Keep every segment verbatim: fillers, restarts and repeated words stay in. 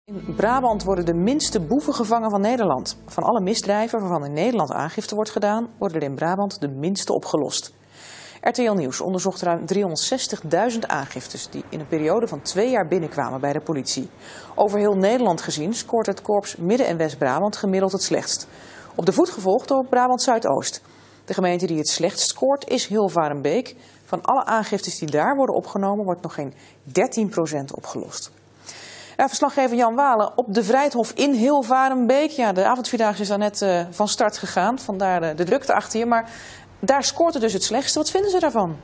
In Brabant worden de minste boeven gevangen van Nederland. Van alle misdrijven waarvan in Nederland aangifte wordt gedaan, worden er in Brabant de minste opgelost. R T L Nieuws onderzocht ruim driehonderdzestigduizend aangiftes die in een periode van twee jaar binnenkwamen bij de politie. Over heel Nederland gezien scoort het korps Midden- en West-Brabant gemiddeld het slechtst. Op de voet gevolgd door Brabant Zuidoost. De gemeente die het slechtst scoort is Hilvarenbeek. Van alle aangiftes die daar worden opgenomen wordt nog geen dertien procent opgelost. Ja, verslaggever Jan Walen op de Vrijthof in Hilvarenbeek. Ja, de avondvierdaagse is daar net uh, van start gegaan, vandaar de, de drukte achter je. Maar daar scoort het dus het slechtste. Wat vinden ze daarvan?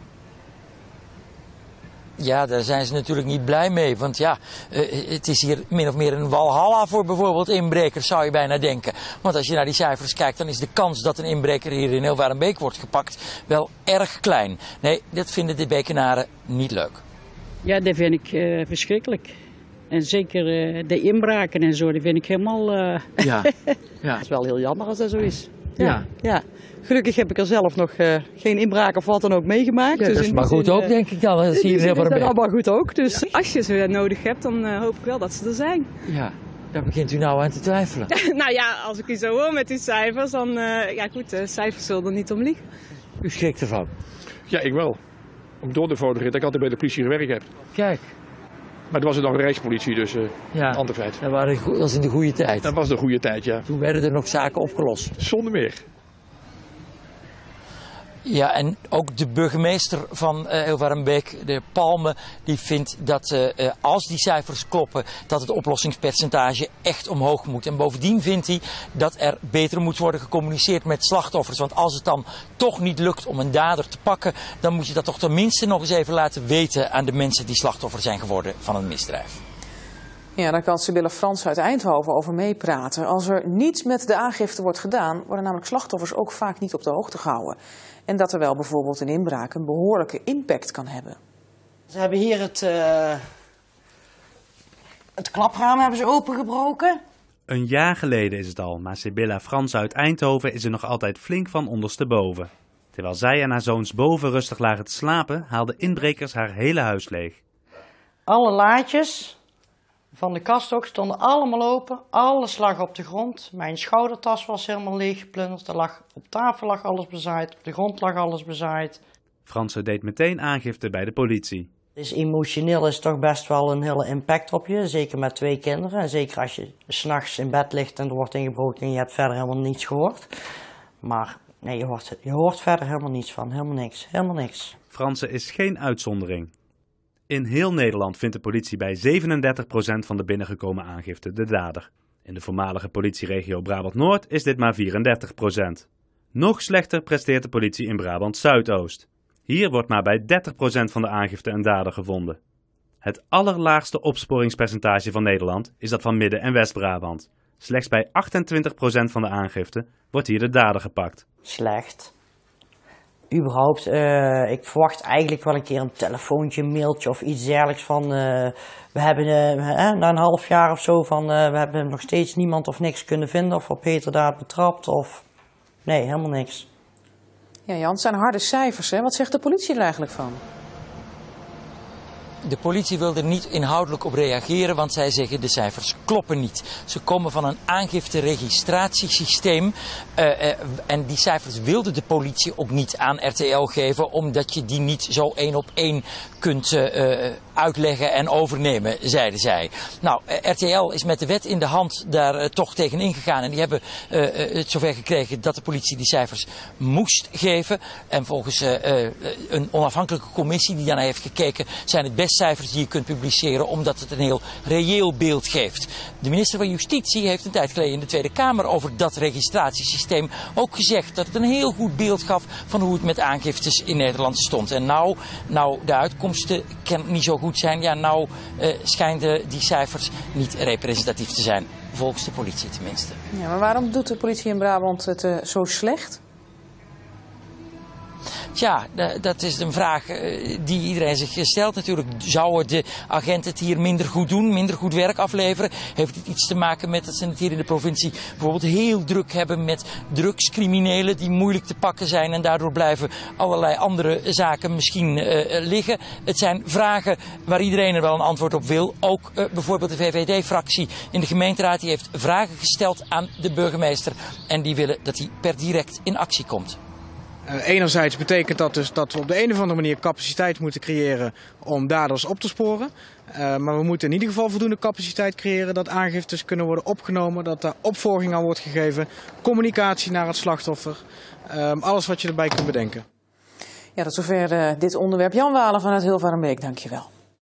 Ja, daar zijn ze natuurlijk niet blij mee. Want ja, uh, het is hier min of meer een walhalla voor bijvoorbeeld inbrekers, zou je bijna denken. Want als je naar die cijfers kijkt, dan is de kans dat een inbreker hier in Hilvarenbeek wordt gepakt wel erg klein. Nee, dat vinden de Bekenaren niet leuk. Ja, dat vind ik uh, verschrikkelijk. En zeker uh, de inbraken en zo, die vind ik helemaal... Uh... Ja. Ja. Het is wel heel jammer als dat zo is. Ja. Ja. Ja. Gelukkig heb ik er zelf nog uh, geen inbraak of wat dan ook meegemaakt. Ja, dus dat is maar goed zin, ook, uh, denk ik dan. Dat is hier is dat bij. allemaal goed ook. Dus. Ja, als je ze nodig hebt, dan uh, hoop ik wel dat ze er zijn. Ja, daar begint u nou aan te twijfelen. Nou ja, als ik u zo hoor met die cijfers, dan... Uh, ja goed, de cijfers zullen er niet om liegen. U schrikt ervan? Ja, ik wel. Ook door de foto dat ik altijd bij de politie gewerkt heb. Kijk. Maar dat was het nog een rijkspolitie, dus uh, Ja, een ander feit. dat, waren, dat was in de goede tijd. Dat was de goede tijd, ja. Toen werden er nog zaken opgelost. Zonder meer. Ja, en ook de burgemeester van uh, Hilvarenbeek, de Palme, die vindt dat uh, uh, als die cijfers kloppen, dat het oplossingspercentage echt omhoog moet. En bovendien vindt hij dat er beter moet worden gecommuniceerd met slachtoffers. Want als het dan toch niet lukt om een dader te pakken, dan moet je dat toch tenminste nog eens even laten weten aan de mensen die slachtoffer zijn geworden van een misdrijf. Ja, daar kan Sibylle Frans uit Eindhoven over meepraten. Als er niets met de aangifte wordt gedaan, worden namelijk slachtoffers ook vaak niet op de hoogte gehouden. En dat er wel bijvoorbeeld een inbraak een behoorlijke impact kan hebben. Ze hebben hier het, uh, het klapraam hebben ze opengebroken. Een jaar geleden is het al, maar Sibylla Frans uit Eindhoven is er nog altijd flink van ondersteboven. Terwijl zij en haar zoons boven rustig lagen te slapen, haalden inbrekers haar hele huis leeg. Alle laadjes van de kast ook stonden allemaal open. Alles lag op de grond. Mijn schoudertas was helemaal leeg geplunderd. Er lag, op tafel lag alles bezaaid. Op de grond lag alles bezaaid. Franse deed meteen aangifte bij de politie. Dus emotioneel is toch best wel een hele impact op je. Zeker met twee kinderen. En zeker als je 's nachts in bed ligt en er wordt ingebroken en je hebt verder helemaal niets gehoord. Maar nee, je hoort, je hoort verder helemaal niets van. Helemaal niks. Helemaal niks. Franse is geen uitzondering. In heel Nederland vindt de politie bij zevenendertig procent van de binnengekomen aangiften de dader. In de voormalige politieregio Brabant-Noord is dit maar vierendertig procent. Nog slechter presteert de politie in Brabant-Zuidoost. Hier wordt maar bij dertig procent van de aangiften een dader gevonden. Het allerlaagste opsporingspercentage van Nederland is dat van Midden- en West-Brabant. Slechts bij achtentwintig procent van de aangiften wordt hier de dader gepakt. Slecht. Überhaupt, uh, ik verwacht eigenlijk wel een keer een telefoontje, een mailtje of iets dergelijks van... Uh, we hebben uh, eh, na een half jaar of zo van, uh, we hebben nog steeds niemand of niks kunnen vinden of op heterdaad betrapt of... Nee, helemaal niks. Ja, Jan, het zijn harde cijfers, hè? Wat zegt de politie er eigenlijk van? De politie wil er niet inhoudelijk op reageren, want zij zeggen de cijfers kloppen niet. Ze komen van een aangifte-registratiesysteem uh, uh, en die cijfers wilde de politie ook niet aan R T L geven, omdat je die niet zo één op één kunt uh, uitleggen en overnemen, zeiden zij. Nou, R T L is met de wet in de hand daar uh, toch tegen ingegaan en die hebben uh, het zover gekregen dat de politie die cijfers moest geven. En volgens uh, uh, een onafhankelijke commissie die daarnaar heeft gekeken, zijn het best cijfers die je kunt publiceren, omdat het een heel reëel beeld geeft. De minister van Justitie heeft een tijd geleden in de Tweede Kamer over dat registratiesysteem ook gezegd dat het een heel goed beeld gaf van hoe het met aangiftes in Nederland stond. En nou, nou de uitkomsten niet zo goed zijn, ja nou uh, schijnen die cijfers niet representatief te zijn, volgens de politie tenminste. Ja, maar waarom doet de politie in Brabant het uh, zo slecht? Tja, dat is een vraag die iedereen zich stelt natuurlijk. Zouden de agenten het hier minder goed doen, minder goed werk afleveren? Heeft het iets te maken met dat ze het hier in de provincie bijvoorbeeld heel druk hebben met drugscriminelen die moeilijk te pakken zijn en daardoor blijven allerlei andere zaken misschien uh, liggen? Het zijn vragen waar iedereen er wel een antwoord op wil. Ook uh, bijvoorbeeld de V V D-fractie in de gemeenteraad die heeft vragen gesteld aan de burgemeester en die willen dat hij per direct in actie komt. Uh, enerzijds betekent dat dus dat we op de een of andere manier capaciteit moeten creëren om daders op te sporen. Uh, maar we moeten in ieder geval voldoende capaciteit creëren dat aangiftes kunnen worden opgenomen, dat daar opvolging aan wordt gegeven, communicatie naar het slachtoffer, uh, alles wat je erbij kunt bedenken. Ja, tot zover uh, dit onderwerp. Jan Walen vanuit Hilvarenbeek, dankjewel.